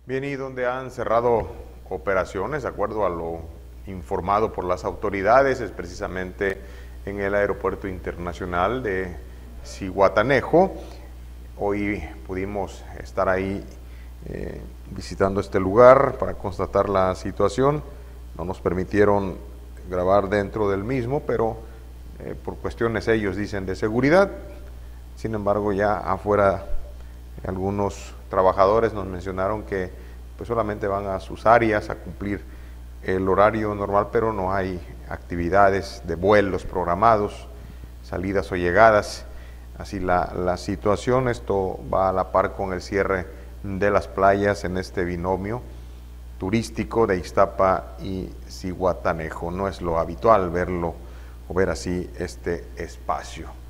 Bien, y donde han cerrado operaciones, de acuerdo a lo informado por las autoridades, es precisamente en el Aeropuerto Internacional de Zihuatanejo. Hoy pudimos estar ahí visitando este lugar para constatar la situación. No nos permitieron grabar dentro del mismo, pero por cuestiones, ellos dicen, de seguridad. Sin embargo, ya afuera algunos trabajadores nos mencionaron que pues solamente van a sus áreas a cumplir el horario normal, pero no hay actividades de vuelos programados, salidas o llegadas. Así la situación, esto va a la par con el cierre de las playas en este binomio turístico de Ixtapa y Zihuatanejo. No es lo habitual verlo o ver así este espacio.